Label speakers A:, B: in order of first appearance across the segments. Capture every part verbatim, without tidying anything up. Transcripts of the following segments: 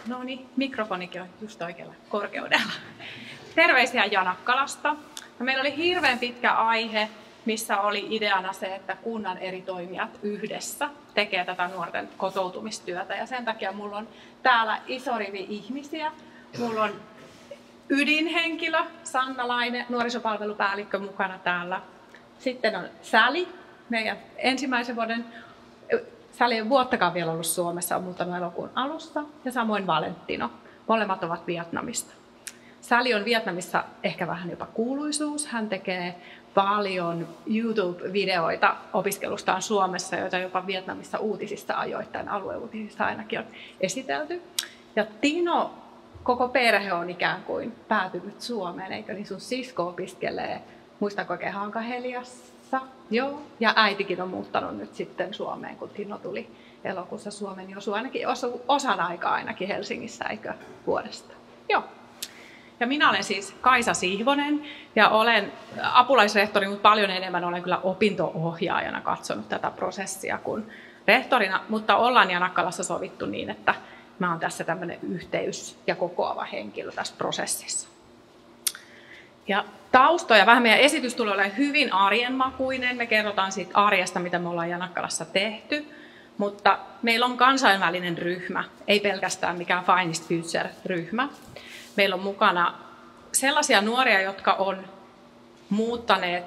A: No niin, mikrofonikin on just oikealla korkeudella. Terveisiä Janakkalasta. No, meillä oli hirveän pitkä aihe, missä oli ideana se, että kunnan eri toimijat yhdessä tekee tätä nuorten kotoutumistyötä. Ja sen takia mulla on täällä iso rivi ihmisiä. Mulla on ydinhenkilö, Sanna Laine, nuorisopalvelupäällikkö mukana täällä. Sitten on Sally, meidän ensimmäisen vuoden, Sally ei vuottakaan vielä ollut Suomessa, on muuttanut elokuun alussa. Ja samoin Valentino, molemmat ovat Vietnamista. Sally on Vietnamissa ehkä vähän jopa kuuluisuus. Hän tekee paljon YouTube-videoita opiskelustaan Suomessa, joita jopa Vietnamissa uutisissa ajoittain, alueuutisissa ainakin on esitelty. Ja Tino, koko perhe on ikään kuin päätynyt Suomeen, eikö niin? Sun sisko opiskelee, muistanko oikein, Hankaheliassa? Joo. Ja äitikin on muuttanut nyt sitten Suomeen, kun Tino tuli elokuussa Suomeen, niin osui ainakin osu, osan aikaa ainakin Helsingissä, eikö vuodesta? Joo. Ja minä olen siis Kaisa Sihvonen ja olen apulaisrehtori, mutta paljon enemmän olen kyllä opinto-ohjaajana katsonut tätä prosessia kuin rehtorina, mutta ollaan Janakkalassa sovittu niin, että mä olen tässä tämmöinen yhteys- ja kokoava henkilö tässä prosessissa. Ja tausta ja vähän meidän esitys tulee olemaan hyvin arjenmakuinen. Me kerrotaan siitä arjesta, mitä me ollaan Janakkalassa tehty, mutta meillä on kansainvälinen ryhmä, ei pelkästään mikään Finest Future-ryhmä. Meillä on mukana sellaisia nuoria, jotka on muuttaneet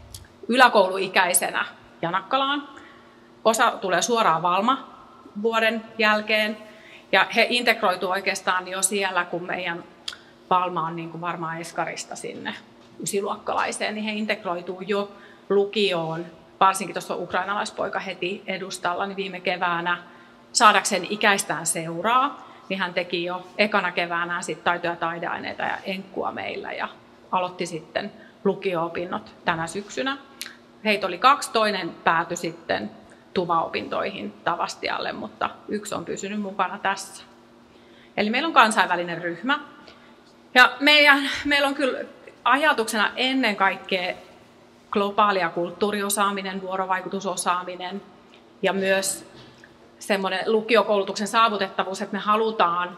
A: yläkouluikäisenä Janakkalaan. Osa tulee suoraan Valma-vuoden jälkeen ja he integroituu oikeastaan jo siellä, kun meidän Valma on niin kuin varmaan eskarista sinne ysiluokkalaiseen, niin he integroituu jo lukioon. Varsinkin tuossa on ukrainalaispoika heti edustalla, niin viime keväänä saadakseen ikäistään seuraa. Niin hän teki jo ekana keväänä sit taito- ja taideaineita ja enkkua meillä ja aloitti sitten lukio-opinnot tänä syksynä. Heitä oli kaksi, toinen päätyi sitten TUVA-opintoihin Tavastialle, mutta yksi on pysynyt mukana tässä. Eli meillä on kansainvälinen ryhmä. Ja meidän, meillä on kyllä ajatuksena ennen kaikkea globaalia kulttuuriosaaminen, vuorovaikutusosaaminen ja myös semmoinen lukiokoulutuksen saavutettavuus, että me halutaan,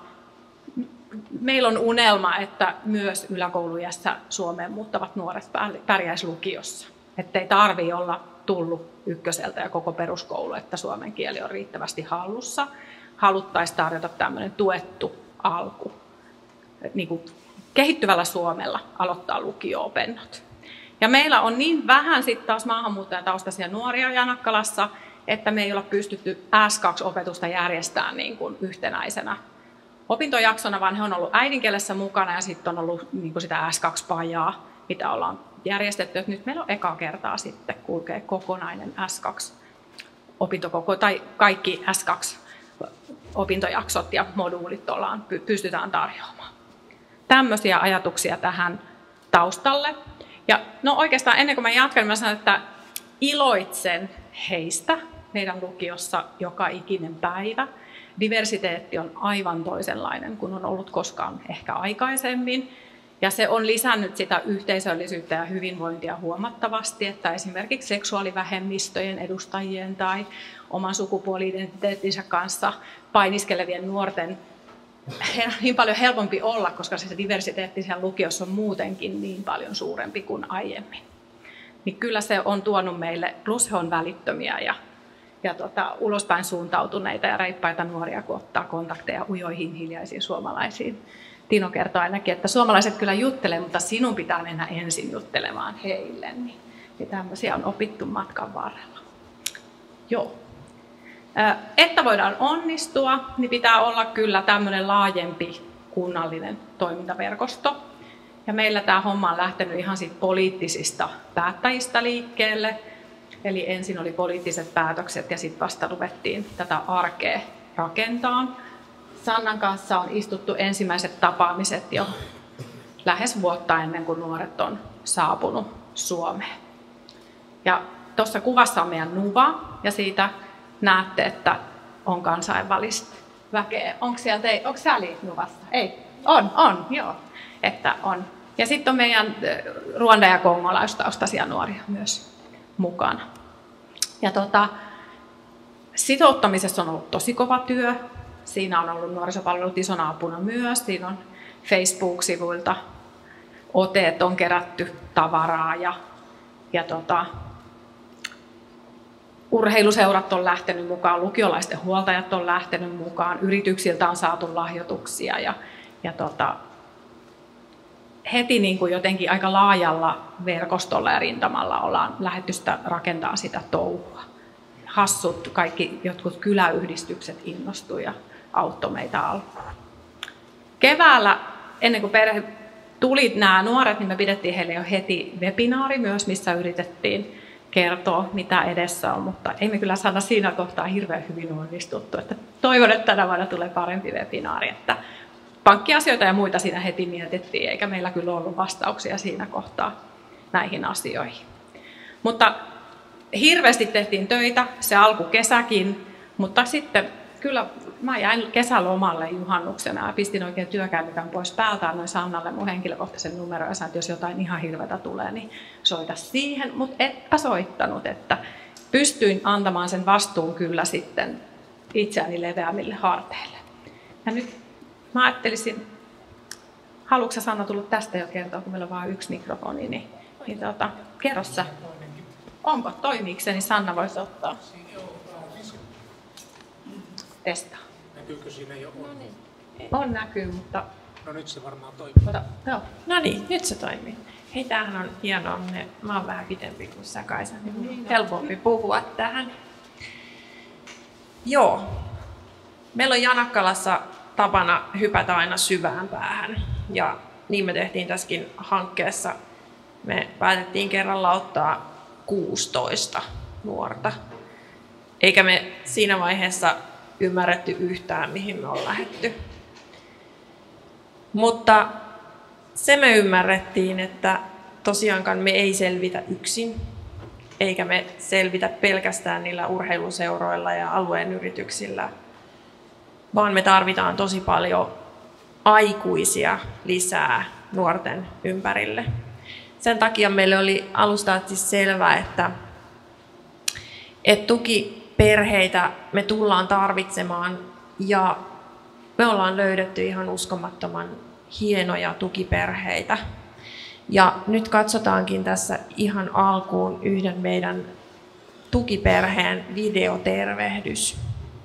A: meillä on unelma, että myös yläkoulujässä Suomeen muuttavat nuoret pärjäisivät lukiossa. Että ei tarvitse olla tullut ykköseltä ja koko peruskoulu, että suomen kieli on riittävästi hallussa. Haluttaisiin tarjota tämmöinen tuettu alku, niin kuin kehittyvällä Suomella aloittaa lukio-opinnot. Ja meillä on niin vähän sitten taas maahanmuuttajataustaisia nuoria Janakkalassa, että me ei olla pystytty S kaksi -opetusta järjestämään niin kuin yhtenäisenä opintojaksona, vaan he on ollut äidinkielessä mukana ja sitten on ollut niin kuin sitä S kaksi -pajaa, mitä ollaan järjestetty. Et nyt meillä on ekaa kertaa sitten kulkee kokonainen S kaksi -opintokoko, tai kaikki S kaksi -opintojaksot ja moduulit ollaan, pystytään tarjoamaan. Tämmöisiä ajatuksia tähän taustalle. Ja no oikeastaan ennen kuin mä jatkan, niin mä sanon, että iloitsen heistä meidän lukiossa joka ikinen päivä. Diversiteetti on aivan toisenlainen kuin on ollut koskaan ehkä aikaisemmin. Ja se on lisännyt sitä yhteisöllisyyttä ja hyvinvointia huomattavasti, että esimerkiksi seksuaalivähemmistöjen edustajien tai oman sukupuoli-identiteettinsä kanssa painiskelevien nuorten on niin paljon helpompi olla, koska se diversiteetti siellä lukiossa on muutenkin niin paljon suurempi kuin aiemmin. Niin kyllä se on tuonut meille, plus he on välittömiä ja, ja tota, ulospäin suuntautuneita ja reippaita nuoria, kun ottaa kontakteja ujoihin hiljaisiin suomalaisiin. Tino kertoo ainakin, että suomalaiset kyllä juttelee, mutta sinun pitää mennä ensin juttelemaan heille. Niin, niin tämmöisiä on opittu matkan varrella. Joo. Että voidaan onnistua, niin pitää olla kyllä tämmöinen laajempi kunnallinen toimintaverkosto. Ja meillä tämä homma on lähtenyt ihan siitä poliittisista päättäjistä liikkeelle. Eli ensin oli poliittiset päätökset ja sitten vasta ruvettiin tätä arkea rakentaa. Sannan kanssa on istuttu ensimmäiset tapaamiset jo lähes vuotta ennen kuin nuoret on saapunut Suomeen. Ja tuossa kuvassa on meidän Nuva ja siitä näette, että on kansainvälistä väkeä. Onko sieltä, ei, onko Sally Nuvassa? Ei, on, on, joo, että on. Ja sitten on meidän ruanda- ja kongolaistaustaisia nuoria myös mukana. Ja tota, sitouttamisessa on ollut tosi kova työ. Siinä on ollut nuorisopalvelut isona apuna myös. Siinä on Facebook-sivuilta oteet, on kerätty tavaraa ja, ja tota, urheiluseurat on lähtenyt mukaan, lukiolaisten huoltajat on lähtenyt mukaan, yrityksiltä on saatu lahjoituksia ja, ja tota, heti niin kuin jotenkin aika laajalla verkostolla ja rintamalla ollaan lähdetty sitä rakentaa sitä touhua. Hassut, kaikki jotkut kyläyhdistykset innostui ja auttoi meitä alkuun. Keväällä, ennen kuin perhe tuli nämä nuoret, niin me pidettiin heille jo heti webinaari myös, missä yritettiin kertoa, mitä edessä on, mutta ei me kyllä saada siinä kohtaa hirveän hyvin onnistuttu. Että toivon, että tänä vuonna tulee parempi webinaari. Että pankkiasioita ja muita siinä heti mietittiin, eikä meillä kyllä ollut vastauksia siinä kohtaa näihin asioihin. Mutta hirveästi tehtiin töitä, se alkukesäkin, mutta sitten kyllä mä jäin kesälomalle juhannuksena ja pistin oikein työkännykän pois päältä, annoin Sannalle mun henkilökohtaisen numeron ja sanoin, että jos jotain ihan hirveätä tulee, niin soita siihen, mutta etpä soittanut, että pystyin antamaan sen vastuun kyllä sitten itseäni leveämmille harteille. Ja nyt mä ajattelisin, haluatko sä Sanna tulla tästä jo kertoa, kun meillä on vain yksi mikrofoni, niin, niin tuota, kerro sä. Onko, toimiiko se, niin Sanna voisi ottaa. Testaa.
B: Näkyykö siinä jo on?
C: No niin.
A: On näkyy, mutta...
B: No nyt se varmaan toimii.
A: Ota, joo.
C: No niin, nyt se toimii. Hei, tämähän on hienoa. Mä oon vähän pitempi kuin sä, Kaisa, niin on helpompi puhua tähän. Joo. Meillä on Janakkalassa tapana hypätä aina syvään päähän. Ja niin me tehtiin tässäkin hankkeessa. Me päätettiin kerralla ottaa kuusitoista nuorta. Eikä me siinä vaiheessa ymmärretty yhtään, mihin me on lähdetty. Mutta se me ymmärrettiin, että tosiaankaan me ei selvitä yksin, eikä me selvitä pelkästään niillä urheiluseuroilla ja alueen yrityksillä, vaan me tarvitaan tosi paljon aikuisia lisää nuorten ympärille. Sen takia meille oli alusta asti selvää, että, että tukiperheitä me tullaan tarvitsemaan ja me ollaan löydetty ihan uskomattoman hienoja tukiperheitä. Ja nyt katsotaankin tässä ihan alkuun yhden meidän tukiperheen videotervehdys.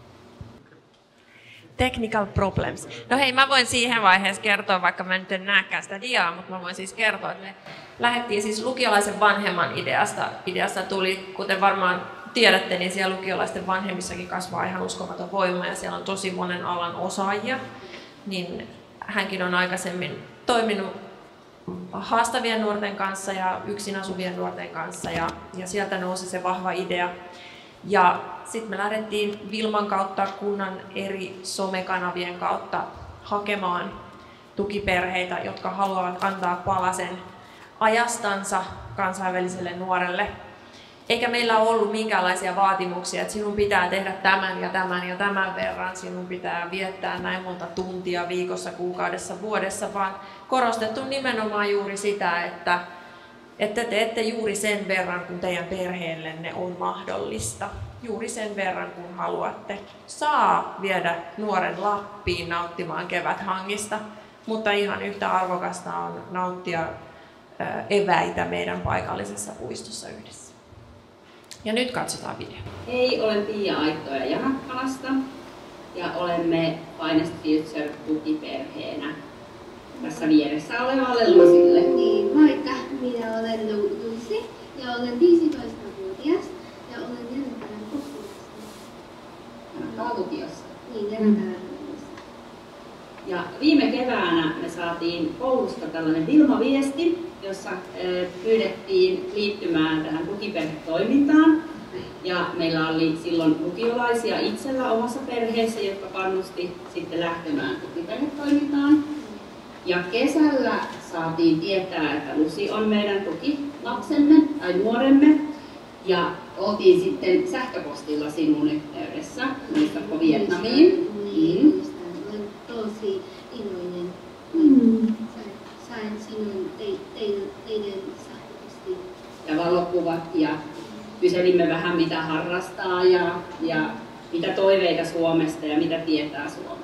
C: Technical problems. No hei, mä voin siihen vaiheessa kertoa, vaikka mä nyt en näekään sitä diaa, mutta mä voin siis kertoa, että me lähdettiin siis lukiolaisen vanhemman ideasta. Ideasta tuli, kuten varmaan tiedätte, niin siellä lukiolaisten vanhemmissakin kasvaa ihan uskomaton voima ja siellä on tosi monen alan osaajia. Niin hänkin on aikaisemmin toiminut haastavien nuorten kanssa ja yksin asuvien nuorten kanssa ja, ja sieltä nousi se vahva idea. Ja sitten me lähdettiin Vilman kautta kunnan eri somekanavien kautta hakemaan tukiperheitä, jotka haluavat antaa palasen ajastansa kansainväliselle nuorelle. Eikä meillä ollut minkäänlaisia vaatimuksia, että sinun pitää tehdä tämän ja tämän ja tämän verran, sinun pitää viettää näin monta tuntia viikossa, kuukaudessa, vuodessa, vaan korostettu nimenomaan juuri sitä, että, että teette juuri sen verran, kun teidän perheellenne on mahdollista. Juuri sen verran, kun haluatte. Saa viedä nuoren Lappiin nauttimaan keväthangista, mutta ihan yhtä arvokasta on nauttia eväitä meidän paikallisessa puistossa yhdessä. Ja nyt katsotaan video.
D: Hei, olen Pia Aittoja Janakkalasta ja olemme Finest Future-tukiperheenä tässä vieressä olevalle Lusille.
E: Niin, moikka! Minä olen Lucy ja olen viisitoistavuotias ja olen Janakkalan koulussa.
D: Janakkalan lukiossa.
E: Niin, Janakkalan lukiossa.
D: Ja viime keväänä me saatiin koulusta tällainen Vilma-viesti, jossa pyydettiin liittymään tähän tukiperhetoimintaan. Ja meillä oli silloin lukiolaisia itsellä omassa perheessä, jotka kannusti sitten lähtemään tukiperhetoimintaan. Ja kesällä saatiin tietää, että Lucy on meidän tukilapsemme tai nuoremme. Ja oltiin sitten sähköpostilla sinun yhteydessä, muistatko Vietnamiin?
E: Niin, olen tosi iloinen. Mm. Sain sinun teidän, teidän sähköpostiin.
D: Ja valokuvat ja kyselimme vähän mitä harrastaa ja, ja mitä toiveita Suomesta ja mitä tietää Suomesta.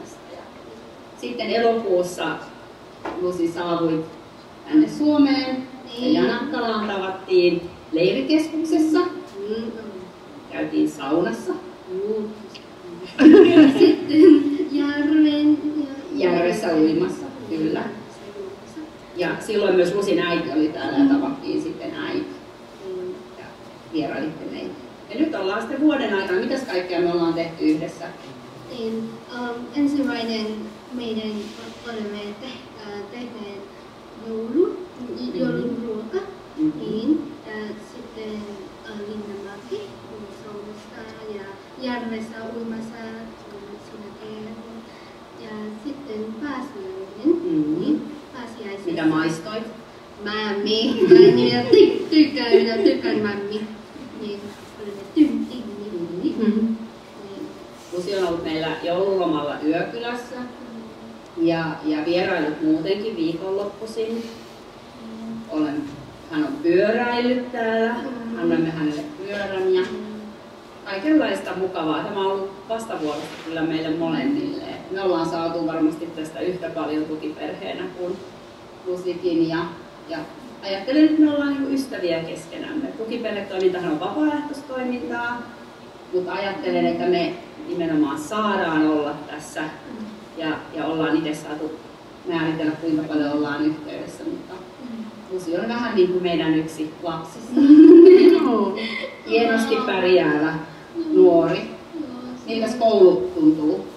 D: Sitten elokuussa Lucy saavui tänne Suomeen ja Janakkalaan tavattiin leirikeskuksessa.
E: Mm.
D: Käytiin saunassa.
E: Mm. Sitten järven,
D: Järvessä uimassa, kyllä. Ja silloin myös Lucyn äiti oli täällä ja tavattiin sitten äiti. Ja vierailitte meitä. Ja nyt ollaan sitten vuoden aikana. Mitäs kaikkea me ollaan tehty yhdessä?
E: Niin, um, ensimmäinen meidän olemme te, äh, tehneet joulu, jouluruoka.
D: Mm-hmm.
E: Niin, äh, sitten äh, Linnanmäki saunassa ja järvessä uimassa siinä kerran. Ja sitten pääsiäinen.
D: Mm-hmm.
E: Niin, pääsiäisessä.
D: Mitä maistoit?
E: Mämmi. Mä minä ty- tykkään, minä tykkään mämmi. Niin, olemme tympi.
D: Mm-hmm. Lucy on ollut meillä joululomalla Yökylässä ja, ja vierailut muutenkin viikonloppuisin. Olen, hän on pyöräillyt täällä, annamme hänelle pyörän ja kaikenlaista mukavaa. Tämä on ollut vastavuorosta kyllä meille molemmille. Me ollaan saatu varmasti tästä yhtä paljon tukiperheenä kuin Lucykin ja, ja ajattelen, että me ollaan niin ystäviä keskenämme. Tukiperhetoimintahan on vapaaehtoistoimintaa, mutta ajattelen, että me nimenomaan saadaan olla tässä ja, ja ollaan itse saatu määritellä, kuinka paljon ollaan yhteydessä, mutta Lucy on vähän niin kuin meidän yksi lapsista. Hienosti pärjäävä nuori. Miltäs koulu tuntuu?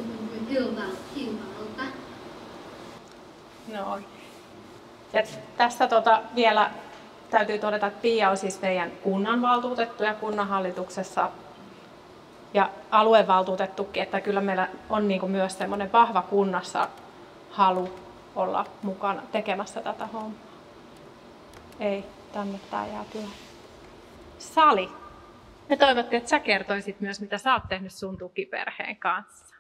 A: No. Ja tässä tota vielä täytyy todeta, että Pia on siis meidän kunnanvaltuutettu ja kunnanhallituksessa ja aluevaltuutettukin, että kyllä meillä on niin kuin myös semmoinen vahva kunnassa halu olla mukana tekemässä tätä hommaa. Ei, tänne tää jää kyllä. Sali, me toivottiin, että sä kertoisit myös, mitä sä oot tehnyt sun tukiperheen kanssa.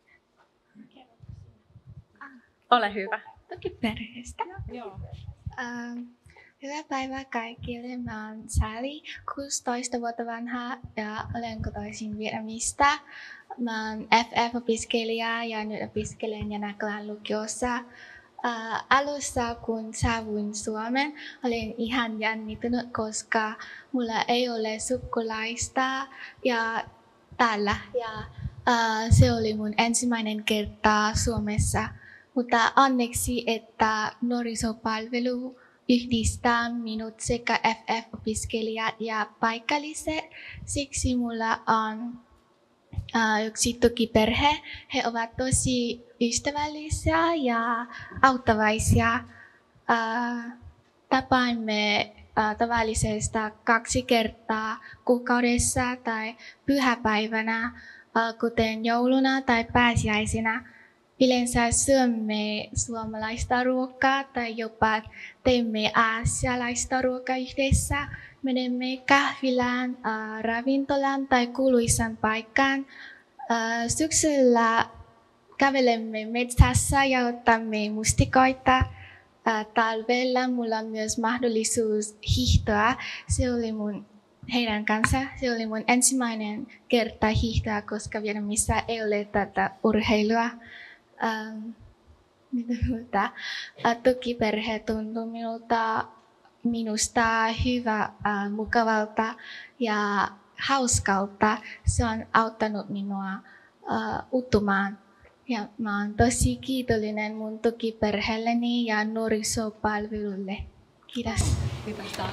A: Ole hyvä.
F: Tukiperheestä.
A: Joo.
F: Ähm, hyvää päivää kaikille. Mä oon Sally, kuusitoista vuotta vanha ja olen kotoisin Vietnamista. Mä oon F F-opiskelija ja nyt opiskelen Janakkalan lukiossa. Äh, alussa kun saavuin Suomeen, olin ihan jännittynyt, koska mulla ei ole sukulaista ja täällä. Ja, äh, se oli mun ensimmäinen kerta Suomessa. Mutta onneksi, että nuorisopalvelu yhdistää minut sekä F F-opiskelijat ja paikalliset. Siksi mulla on uh, yksi tukiperhe. He ovat tosi ystävällisiä ja auttavaisia. Uh, tapaamme uh, tavallisesti kaksi kertaa kuukaudessa tai pyhäpäivänä, uh, kuten jouluna tai pääsiäisenä. Yleensä syömme suomalaista ruokaa tai jopa teemme aasialaista ruokaa yhdessä. Menemme kahvilaan, äh, ravintolaan tai kuuluisaan paikkaan. Äh, syksyllä kävelemme metsässä ja otamme mustikoita. Äh, talvella mulla on myös mahdollisuus hiihtoa. Se oli mun heidän kanssa. Se oli mun ensimmäinen kerta hiihtoa, koska Vietnamissa ei ole tätä urheilua. Um, minulta, uh, tukiperhe tuntui minulta, minusta hyvä, uh, mukavalta ja hauskalta. Se on auttanut minua uh, uttumaan. Ja mä oon tosi kiitollinen mun tukiperheelleni ja nuorisopalvelulle. Kiitos.
A: Kiitos Sari.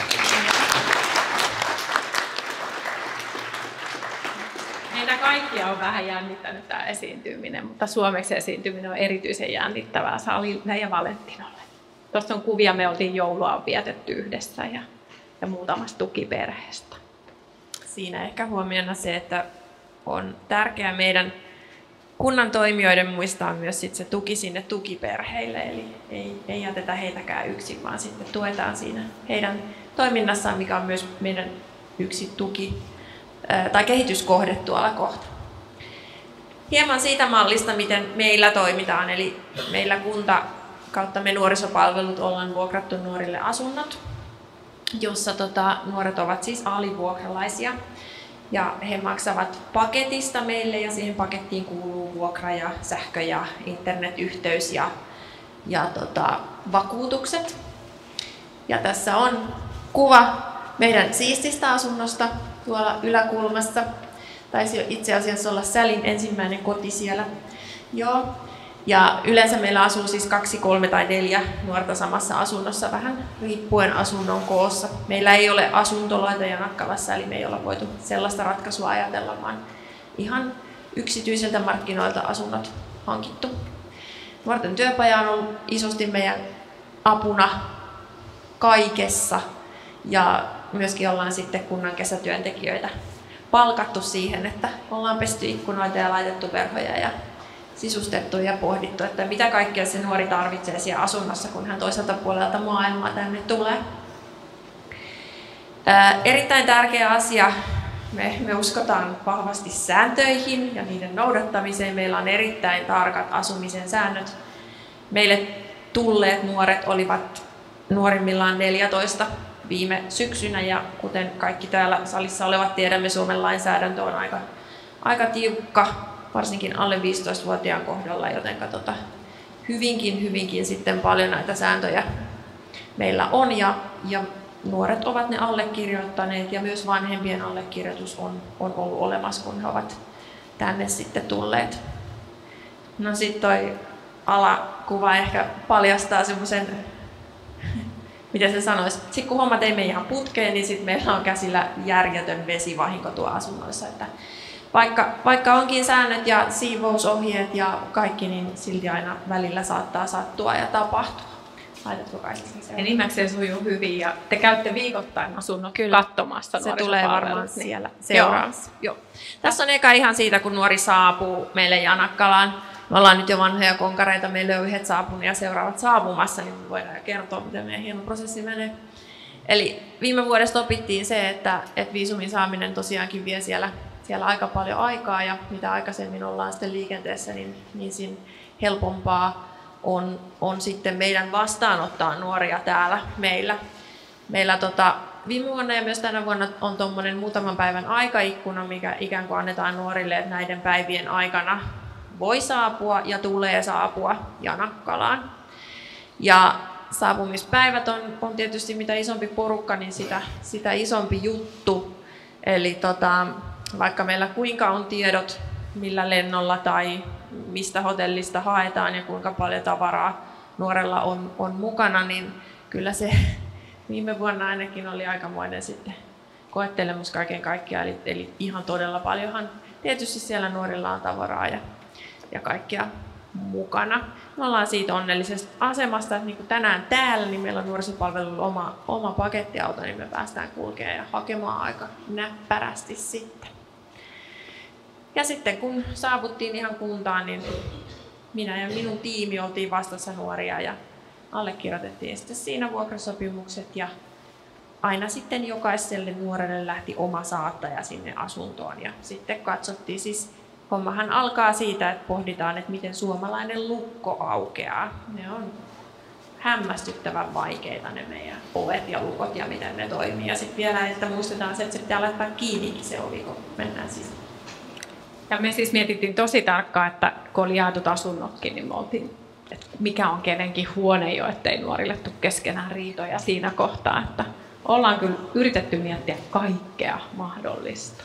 A: Meitä kaikkia on vähän jännittänyt tämä esiintyminen, mutta suomeksi esiintyminen on erityisen jännittävää Salille ja Valentinolle. Tuossa on kuvia, me oltiin joulua vietetty yhdessä ja, ja muutamasta tukiperheestä.
C: Siinä ehkä huomiona se, että on tärkeää meidän kunnan toimijoiden muistaa myös sit se tuki sinne tukiperheille, eli ei, ei jätetä heitäkään yksin, vaan sitten tuetaan siinä heidän toiminnassaan, mikä on myös meidän yksi tuki tai kehityskohde tuolla kohta. Hieman siitä mallista, miten meillä toimitaan, eli meillä kunta kautta me nuorisopalvelut ollaan vuokrattu nuorille asunnot, jossa tota, nuoret ovat siis alivuokralaisia. Ja he maksavat paketista meille ja siihen pakettiin kuuluu vuokra ja sähkö ja internetyhteys ja, ja tota, vakuutukset. Ja tässä on kuva meidän siististä asunnosta tuolla yläkulmassa. Taisi itse asiassa olla Sälin ensimmäinen koti siellä. Joo. Ja yleensä meillä asuu siis kaksi, kolme tai neljä nuorta samassa asunnossa, vähän riippuen asunnon koossa. Meillä ei ole asuntoloita Janakkalassa, eli me ei olla voitu sellaista ratkaisua ajatella, vaan ihan yksityisiltä markkinoilta asunnot hankittu. Nuorten työpaja on ollut isosti meidän apuna kaikessa ja myöskin ollaan sitten kunnan kesätyöntekijöitä palkattu siihen, että ollaan pesty ikkunoita ja laitettu verhoja ja sisustettu ja pohdittu, että mitä kaikkea se nuori tarvitsee siellä asunnossa, kun hän toiselta puolelta maailmaa tänne tulee. Ää, erittäin tärkeä asia. Me, me uskotaan vahvasti sääntöihin ja niiden noudattamiseen. Meillä on erittäin tarkat asumisen säännöt. Meille tulleet nuoret olivat nuorimmillaan neljätoista viime syksynä ja kuten kaikki täällä salissa olevat tiedämme, Suomen lainsäädäntö on aika, aika tiukka, varsinkin alle viisitoistavuotiaan kohdalla, joten tota, hyvinkin, hyvinkin sitten paljon näitä sääntöjä meillä on ja, ja nuoret ovat ne allekirjoittaneet ja myös vanhempien allekirjoitus on, on ollut olemassa, kun he ovat tänne sitten tulleet. No sitten toi alakuva ehkä paljastaa semmoisen, miten se sanoisi, sitten kun hommat ei mene ihan putkeen, niin sitten meillä on käsillä järjetön vesivahinko tuolla asunnoissa. Että vaikka, vaikka onkin säännöt ja siivousohjeet ja kaikki, niin silti aina välillä saattaa sattua ja tapahtua. Laitatko Kaisa sen seuraan?
A: Enimmäkseen sujuu hyvin ja te käytte viikoittain asunnot katsomassa.
C: Se tulee varmaan
A: niin
C: siellä seuraavassa. Joo. Joo. Tässä on eka ihan siitä, kun nuori saapuu meille Janakkalaan. Me ollaan nyt jo vanhoja konkareita, meille on yhdet saapunut ja seuraavat saapumassa, niin me voidaan kertoa, miten meidän hieno prosessi menee. Eli viime vuodesta opittiin se, että, että viisumin saaminen tosiaankin vie siellä, siellä aika paljon aikaa ja mitä aikaisemmin ollaan sitten liikenteessä, niin, niin siinä helpompaa on, on sitten meidän vastaanottaa nuoria täällä meillä. Meillä tota, viime vuonna ja myös tänä vuonna on tuommoinen muutaman päivän aikaikkuna, mikä ikään kuin annetaan nuorille, että näiden päivien aikana voi saapua ja tulee saapua Janakkalaan. Ja saapumispäivät on, on tietysti mitä isompi porukka, niin sitä, sitä isompi juttu. Eli tota, vaikka meillä kuinka on tiedot, millä lennolla tai mistä hotellista haetaan ja kuinka paljon tavaraa nuorella on, on mukana, niin kyllä se viime vuonna ainakin oli aikamoinen sitten koettelemus kaiken kaikkiaan. Eli, eli ihan todella paljonhan tietysti siellä nuorilla on tavaraa ja ja kaikkia mukana. Me ollaan siitä onnellisesta asemasta, että niin kuin tänään täällä niin meillä on nuorisopalvelulla oma, oma pakettiauto, niin me päästään kulkemaan ja hakemaan aika näppärästi sitten. Ja sitten kun saavuttiin ihan kuntaan, niin minä ja minun tiimi oltiin vastassa nuoria ja allekirjoitettiin sitten siinä vuokrasopimukset ja aina sitten jokaiselle nuorelle lähti oma saattaja sinne asuntoon ja sitten katsottiin siis. Hommahan alkaa siitä, että pohditaan, että miten suomalainen lukko aukeaa. Ne on hämmästyttävän vaikeita ne meidän ovet ja lukot ja miten ne toimii. Ja sitten vielä, että muistetaan se, että se pitää laittaa kiinni se ovi, kun mennään sisään.
A: Ja me siis mietittiin tosi tarkkaan, että kun oli jaetut asunnotkin, niin me oltiin, että mikä on kenenkin huone jo, ettei nuorille tule keskenään riitoja siinä kohtaa. Että ollaan kyllä yritetty miettiä kaikkea mahdollista.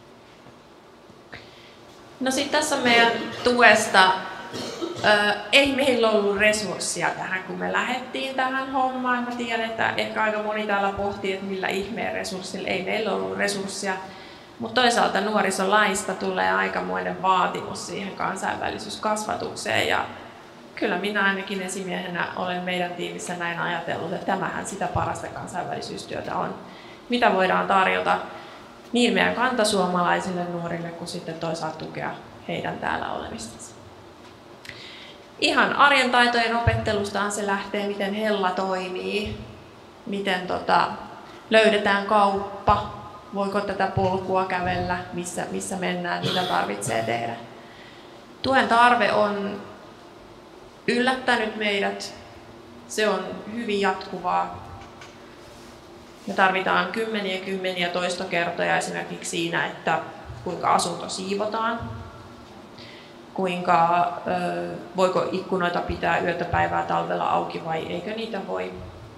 C: No sitten tässä meidän tuesta, ö, ei meillä ollut resurssia tähän, kun me lähdettiin tähän hommaan. Mä tiedän, että ehkä aika moni täällä pohtii, että millä ihmeen resurssilla ei meillä ollut resurssia. Mutta toisaalta nuorisolaista tulee aikamoinen vaatimus siihen kansainvälisyyskasvatukseen. Ja kyllä minä ainakin esimiehenä olen meidän tiimissä näin ajatellut, että tämähän sitä parasta kansainvälisyystyötä on, mitä voidaan tarjota niin meidän kantasuomalaisille nuorille kuin sitten toisaalta tukea heidän täällä olemistansa. Ihan arjen taitojen opettelustaan se lähtee, miten hella toimii, miten tota, löydetään kauppa, voiko tätä polkua kävellä, missä, missä mennään, mitä tarvitsee tehdä. Tuen tarve on yllättänyt meidät, se on hyvin jatkuvaa. Me tarvitaan kymmeniä kymmeniä toistokertoja esimerkiksi siinä, että kuinka asunto siivotaan, kuinka voiko ikkunoita pitää yötä päivää talvella auki vai eikö niitä voi.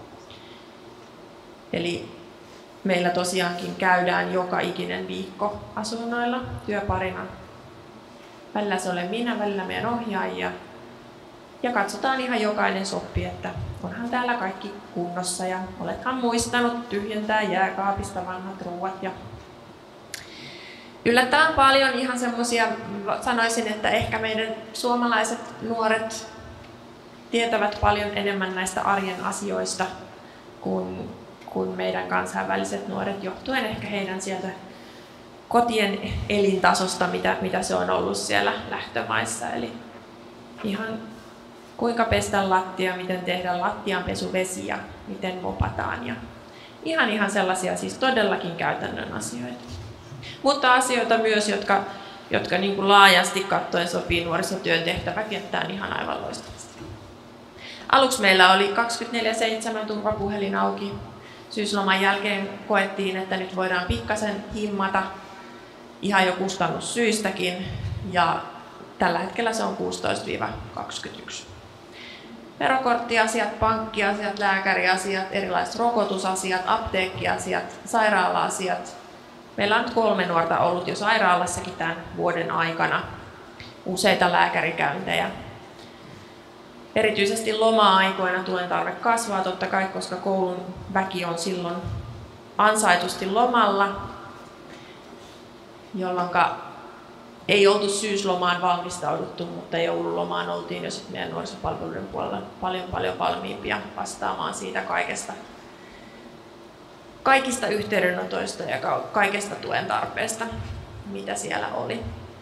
C: Eli meillä tosiaankin käydään joka ikinen viikko asunnoilla työparina. Välillä se olen minä, välillä meidän ohjaajia. Ja katsotaan ihan jokainen soppi, että onhan täällä kaikki kunnossa ja olethan muistanut tyhjentää jääkaapista vanhat ruuat. Ja yllättävän paljon ihan semmoisia, sanoisin, että ehkä meidän suomalaiset nuoret tietävät paljon enemmän näistä arjen asioista kuin, kuin meidän kansainväliset nuoret, johtuen ehkä heidän sieltä kotien elintasosta, mitä, mitä se on ollut siellä lähtömaissa. Eli ihan kuinka pestä lattia, miten tehdä lattianpesuvesi ja miten mopataan. Ja ihan, ihan sellaisia siis todellakin käytännön asioita. Mutta asioita myös, jotka, jotka niin kuin laajasti katsoen sopii nuorisotyön tehtäväkenttään ihan aivan loistavasti. Aluksi meillä oli kaksikymmentäneljä seitsemän turvapuhelin auki. Syysloman jälkeen koettiin, että nyt voidaan pikkasen himmata ihan jo kustannussyistäkin. Ja tällä hetkellä se on kuusitoista kaksikymmentäyksi. Verokorttiasiat, pankkiasiat, lääkäriasiat, erilaiset rokotusasiat, apteekkiasiat, sairaala-asiat. Meillä on nyt kolme nuorta ollut jo sairaalassakin tämän vuoden aikana. Useita lääkärikäyntejä. Erityisesti loma-aikoina tuen tarve kasvaa totta kai, koska koulun väki on silloin ansaitusti lomalla, jolloin ei oltu syyslomaan valmistauduttu, mutta joululomaan oltiin jo sitten meidän nuorisopalveluiden puolella paljon paljon valmiimpia vastaamaan siitä kaikesta, kaikista yhteydenotoista ja kaikesta tuen tarpeesta, mitä siellä oli.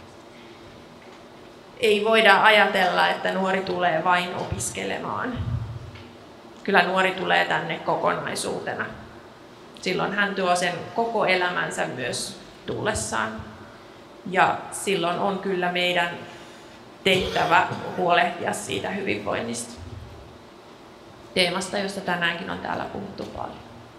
C: Ei voida ajatella, että nuori tulee vain opiskelemaan. Kyllä nuori tulee tänne kokonaisuutena. Silloin hän tuo sen koko elämänsä myös tullessaan. Ja silloin on kyllä meidän tehtävä huolehtia siitä hyvinvoinnista. Teemasta, josta tänäänkin on täällä puhuttu paljon.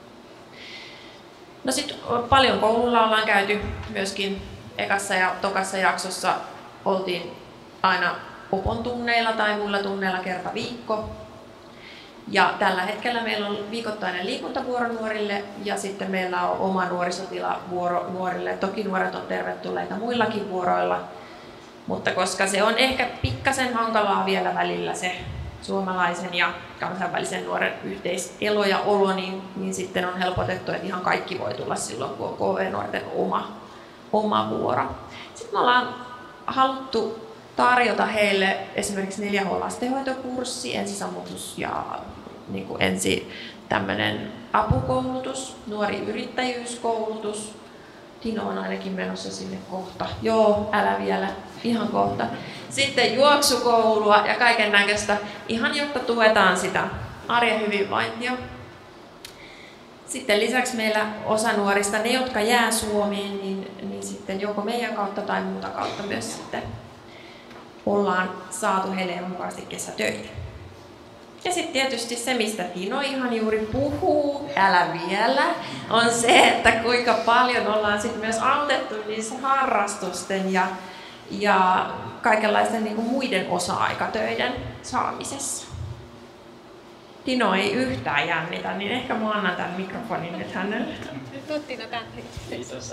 C: No sit paljon koululla ollaan käyty myöskin ekassa ja tokassa jaksossa. Oltiin aina opon tunneilla tai muilla tunneilla kerta viikko. Ja tällä hetkellä meillä on viikoittainen liikuntavuoro nuorille ja sitten meillä on oma nuorisotilavuoro nuorille. Toki nuoret on tervetulleita muillakin vuoroilla, mutta koska se on ehkä pikkasen hankalaa vielä välillä se suomalaisen ja kansainvälisen nuoren yhteiselo ja olo, niin, niin sitten on helpotettu, että ihan kaikki voi tulla silloin, kun on K V-nuorten oma, oma vuoro. Sitten me ollaan haluttu tarjota heille esimerkiksi neljä H-lastenhoitokurssi, ensisammutus ja niin kuin ensi tämmöinen apukoulutus, nuori yrittäjyyskoulutus. Tino on ainakin menossa sinne kohta. Joo, älä vielä, ihan kohta. Sitten juoksukoulua ja kaiken näköistä, ihan jotta tuetaan sitä arjen hyvinvointia. Sitten lisäksi meillä osa nuorista, ne jotka jää Suomeen, niin, niin sitten joko meidän kautta tai muuta kautta myös sitten ollaan saatu heille mukaisesti kesätöitä. Ja sitten tietysti se, mistä Tino ihan juuri puhuu, älä vielä, on se, että kuinka paljon ollaan sitten myös autettu niissä harrastusten ja, ja kaikenlaisten niin kuin muiden osa-aikatöiden saamisessa. Tino ei yhtään jännitä, niin ehkä mä annan tämän mikrofonin nyt hänelle.
G: Nyt Tino tänne.
H: Kiitos.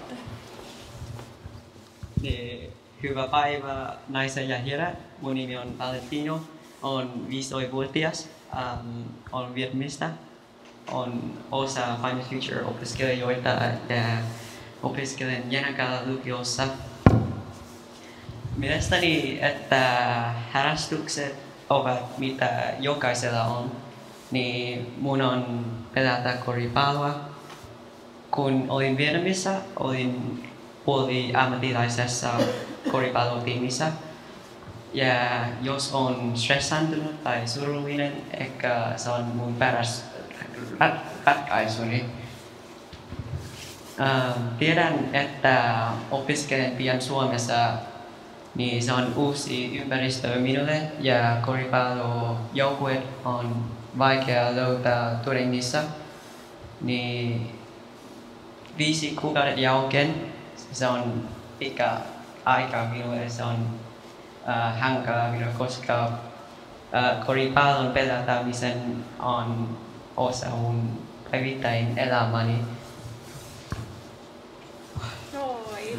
H: Hyvää päivää naisen ja herrat. Mun nimi on Valentino. Olen viisitoistavuotias. Um, olen Vietnamista. Olen osa Final Future-opiskelijoita ja opiskelen Jänakällä lukiossa. Mielestäni, että harrastukset ovat mitä jokaisella on, niin mun on pelata koripalloa. Kun olin Vietnamissa, olin puoli ammattilaisessa koripallotiimissä. Ja jos on stressantunut tai surullinen, ehkä se on mun paras ratkaisuni. Uh, tiedän, että opiskelen pian Suomessa, niin se on uusi ympäristö minulle ja koripallojoukkue on vaikea löytää Turingissa. niin viisi kuukauden jälkeen se on pitkä aika minulle, se on äh, hankala minulle, koska äh, koripallon pelaamisen on osa mun päivittäin elämäni.
A: Noi.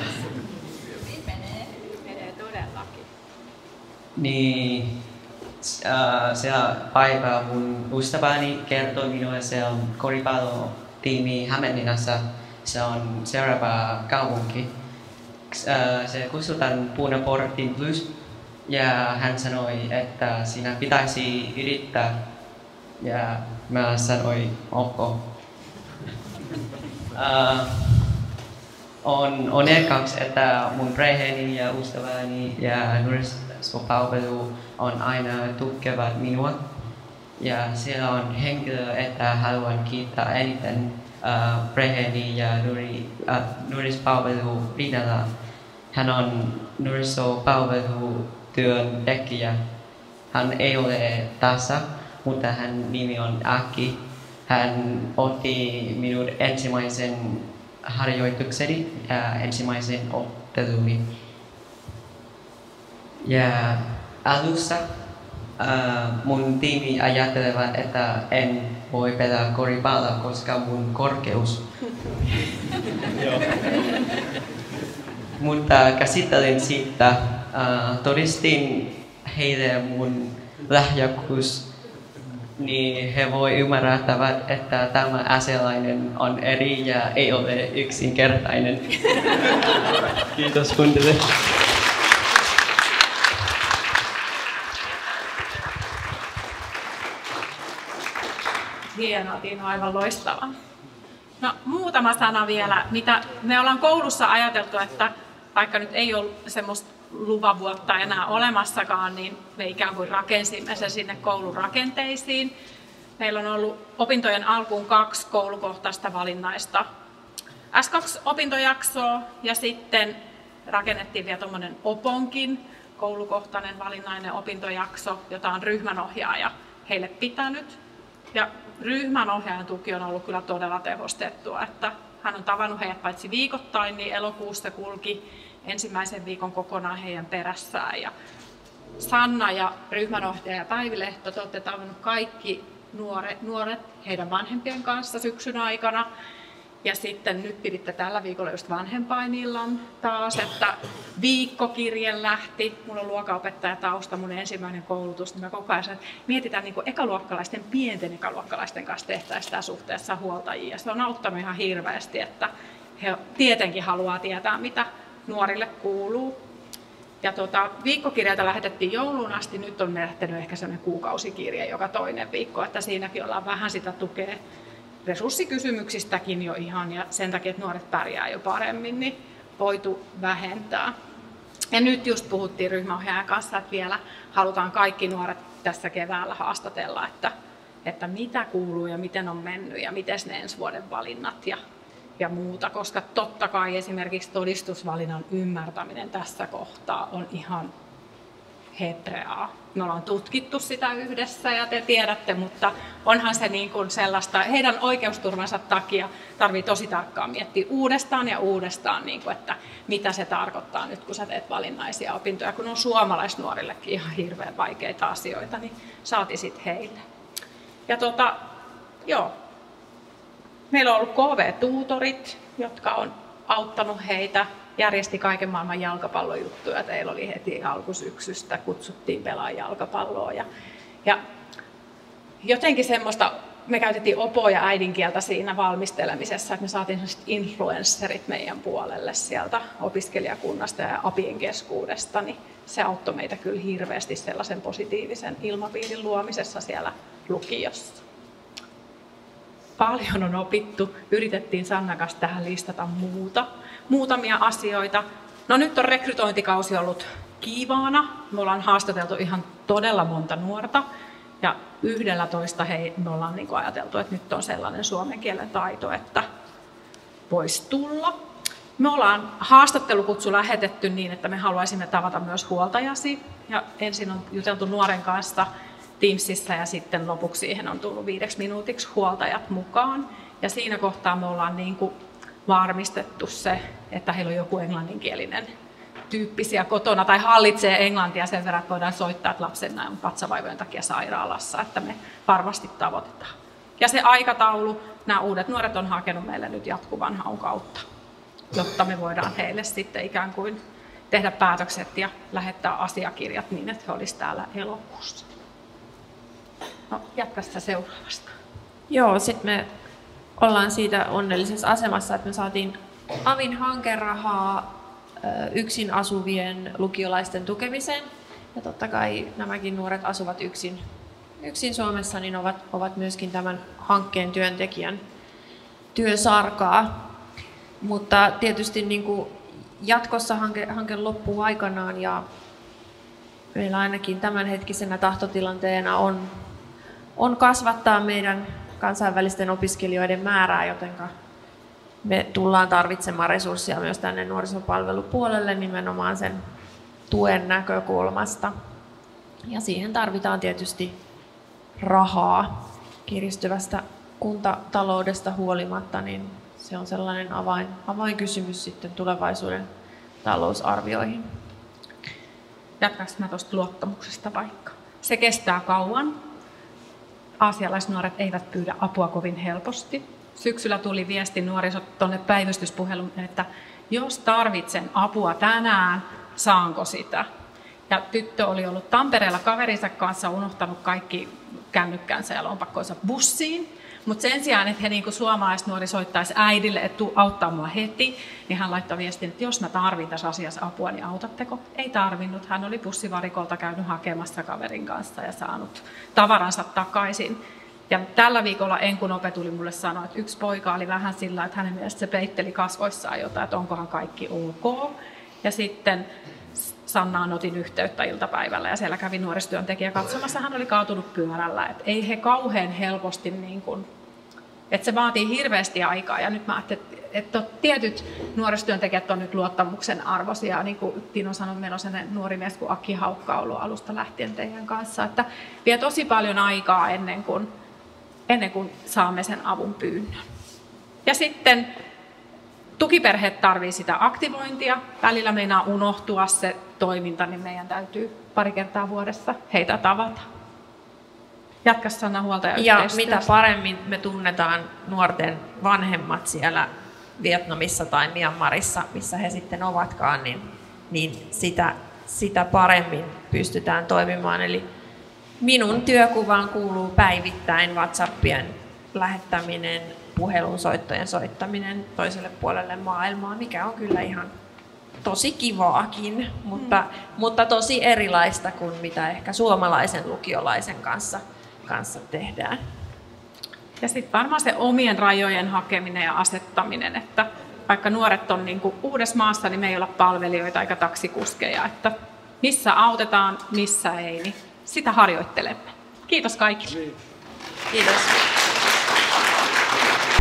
A: Menee todellakin.
H: Niin, äh, se päivä mun ystäväni kertoi minulle, se on koripallotiimi Hämeenlinnassa. Se on seuraava kaupunki. Äh, se kutsutaan Punaportin Blues. Ja hän sanoi, että siinä pitäisi yrittää. Ja mä sanoin, ok. Uh, on onnekaksi, että mun perheeni ja ystäväni ja nuorisopalvelu on aina tukevat minua. Ja siellä on henkilö, että haluan kiittää eniten uh, perheeni ja nuori, uh, nuorispalvelu rinnalla. Hän on nuorisopalvelutyöntekijä. Hän ei ole tässä, mutta hän nimi on Aki. Hän otti minun ensimmäisen harjoitukseni ja ensimmäisen otteluni. Ja alussa uh, mun tiimi ajattelevat, että en voi pelaa koripalloa, koska mun korkeus. Mutta käsittelin siitä, uh, todistin heille mun lahjakkuus, niin he voi ymmärtävät, että tämä asialainen on eri ja ei ole yksinkertainen. Kiitos kuntille.
A: Hienoa, Tiina, aivan loistavaa. No muutama sana vielä, mitä me ollaan koulussa ajateltu, että vaikka nyt ei ole semmoista luvavuotta enää olemassakaan, niin me ikään kuin rakensimme se sinne koulun rakenteisiin. Meillä on ollut opintojen alkuun kaksi koulukohtaista valinnaista S kaksi -opintojaksoa ja sitten rakennettiin vielä tuommoinen Oponkin koulukohtainen valinnainen opintojakso, jota on ryhmänohjaaja heille pitänyt. Ja ryhmänohjaajan tuki on ollut kyllä todella tehostettua, että hän on tavannut heidät paitsi viikoittain, niin elokuussa kulki ensimmäisen viikon kokonaan heidän perässään. Ja Sanna ja ryhmänohjaaja Päivi Lehto, te olette tavannut kaikki nuoret, nuoret heidän vanhempien kanssa syksyn aikana. Ja sitten nyt piditte tällä viikolla just vanhempainillan taas, että viikkokirje lähti. Mulla on luokanopettaja tausta, mun ensimmäinen koulutus, niin mä koko ajan mietitään niin kuin ekaluokkalaisten, pienten ekaluokkalaisten kanssa tehtäisiin sitä suhteessa huoltajia. Se on auttanut ihan hirveästi, että he tietenkin haluaa tietää, mitä nuorille kuuluu. Ja tuota, viikkokirjeitä lähetettiin jouluun asti, nyt on lähtenyt ehkä sellainen kuukausikirje joka toinen viikko, että siinäkin ollaan vähän sitä tukea resurssikysymyksistäkin jo ihan, ja sen takia, että nuoret pärjää jo paremmin, niin voitu vähentää. Ja nyt just puhuttiin ryhmäohjaajan kanssa, että vielä halutaan kaikki nuoret tässä keväällä haastatella, että, että mitä kuuluu ja miten on mennyt ja miten ne ensi vuoden valinnat ja, ja muuta, koska totta kai esimerkiksi todistusvalinnan ymmärtäminen tässä kohtaa on ihan hebreaa. Me ollaan tutkittu sitä yhdessä ja te tiedätte, mutta onhan se niin kuin sellaista, heidän oikeusturvansa takia tarvii tosi tarkkaan miettiä uudestaan ja uudestaan, niin kuin, että mitä se tarkoittaa nyt, kun sä teet valinnaisia opintoja, kun on suomalaisnuorillekin ihan hirveän vaikeita asioita, niin saati sit heille. Ja tota, joo, meillä on ollut K V-tuutorit, jotka on auttanut heitä. Järjesti kaiken maailman jalkapallojuttuja. Teillä oli heti alkusyksystä, kutsuttiin pelaa jalkapalloa. Ja, ja jotenkin semmoista, me käytettiin opo- ja äidinkieltä siinä valmistelemisessa, että me saatiin sellaiset influensserit meidän puolelle sieltä opiskelijakunnasta ja apien keskuudesta, niin se auttoi meitä kyllä hirveästi sellaisen positiivisen ilmapiirin luomisessa siellä lukiossa. Paljon on opittu. Yritettiin Sannan kanssa tähän listata muuta. Muutamia asioita. No nyt on rekrytointikausi ollut kiivaana. Me ollaan haastateltu ihan todella monta nuorta. Ja yhdellä toista hei, me ollaan niin kuin ajateltu, että nyt on sellainen suomen kielen taito, että voisi tulla. Me ollaan haastattelukutsu lähetetty niin, että me haluaisimme tavata myös huoltajasi. Ja ensin on juteltu nuoren kanssa Teamsissa ja sitten lopuksi siihen on tullut viideksi minuutiksi huoltajat mukaan. Ja siinä kohtaa me ollaan niin kuin varmistettu se, että heillä on joku englanninkielinen tyyppisiä kotona tai hallitsee englantia sen verran, että voidaan soittaa, että lapsen on vatsavaivojen takia sairaalassa, että me varmasti tavoitetaan. Ja se aikataulu, nämä uudet nuoret on hakenut meille nyt jatkuvan haun kautta, jotta me voidaan heille sitten ikään kuin tehdä päätökset ja lähettää asiakirjat niin, että he olisivat täällä elokuussa. No, jatka sitä seuraavasta.
C: Joo, sitten me ollaan siitä onnellisessa asemassa, että me saatiin avin hankerahaa yksin asuvien lukiolaisten tukemiseen. Ja totta kai nämäkin nuoret asuvat yksin, yksin Suomessa, niin ovat, ovat myöskin tämän hankkeen työntekijän työsarkaa. Mutta tietysti niin kuin jatkossa hanke, hanke loppuu aikanaan ja meillä ainakin tämänhetkisenä tahtotilanteena on, on kasvattaa meidän kansainvälisten opiskelijoiden määrää, joten me tullaan tarvitsemaan resursseja myös tänne nuorisopalvelupuolelle nimenomaan sen tuen näkökulmasta. Ja siihen tarvitaan tietysti rahaa kiristyvästä kuntataloudesta huolimatta, niin se on sellainen avain, avainkysymys sitten tulevaisuuden talousarvioihin.
A: Jatkanko mä tuosta luottamuksesta vaikka? Se kestää kauan. Aasialaisnuoret eivät pyydä apua kovin helposti. Syksyllä tuli viesti nuorisot tuonne päivystyspuheluun, että jos tarvitsen apua tänään, saanko sitä? Ja tyttö oli ollut Tampereella kaverinsa kanssa, unohtanut kaikki kännykkänsä ja lompakkoinsa bussiin. Mutta sen sijaan, että he niin kuin suomalaisnuori soittaisi äidille, että tuu auttaa mua heti, niin hän laittoi viestin, että jos mä tarvin tässä asiassa apua, niin autatteko? Ei tarvinnut. Hän oli bussivarikolta käynyt hakemassa kaverin kanssa ja saanut tavaransa takaisin. Ja tällä viikolla Enkun Ope tuli mulle sanoa, että yksi poika oli vähän sillä, että hänen mielestä se peitteli kasvoissaan jotain, että onkohan kaikki ok. Ja sitten Sannaan otin yhteyttä iltapäivällä ja siellä kävi nuorisotyöntekijä katsomassa, hän oli kaatunut pyörällä. Että ei he kauhean helposti, niin kuin, että se vaatii hirveästi aikaa. Ja nyt mä ajattelin, että tietyt nuorisotyöntekijät on nyt luottamuksen arvoisia. Niin kuin Tino sanoi, meillä on sellainen nuori mies kuin Aki Haukka ollut alusta lähtien teidän kanssa. Että vie tosi paljon aikaa ennen kuin, ennen kuin saamme sen avun pyynnön. Ja sitten tukiperheet tarvitsevat sitä aktivointia. Välillä meinaa unohtua se toiminta, niin meidän täytyy pari kertaa vuodessa heitä tavata. Jatka Sanna huoltajayhteistyöstä.
C: Ja mitä paremmin me tunnetaan nuorten vanhemmat siellä Vietnamissa tai Myanmarissa, missä he sitten ovatkaan, niin, niin sitä, sitä paremmin pystytään toimimaan. Eli minun työkuvaan kuuluu päivittäin WhatsAppien lähettäminen, puhelunsoittojen soittaminen toiselle puolelle maailmaa, mikä on kyllä ihan tosi kivaakin, mutta, mm. mutta tosi erilaista kuin mitä ehkä suomalaisen lukiolaisen kanssa, kanssa tehdään.
A: Ja sitten varmaan se omien rajojen hakeminen ja asettaminen, että vaikka nuoret on niin kuin uudessa maassa, niin me ei olla palvelijoita eikä taksikuskeja, että missä autetaan, missä ei, niin sitä harjoittelemme. Kiitos kaikille.
C: Kiitos.